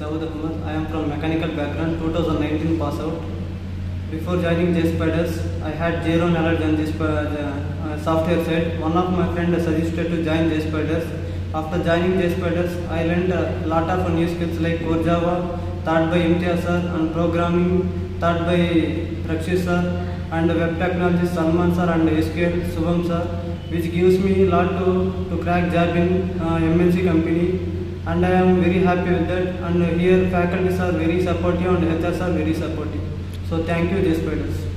Jawad Ahmed. I am from mechanical background, 2019 pass out. Before joining JSpiders, I had zero knowledge on this software side. One of my friends suggested to join JSpiders. After joining JSpiders, I learned a lot of new skills like Core Java, taught by Imtiaz sir, and programming, taught by Rakshit sir, and web technology Salman sir and SQL Subham sir, which gives me a lot to crack job in MNC company, and I am very happy with that. And here faculties are very supportive and HRs are very supportive. So thank you JSpiders.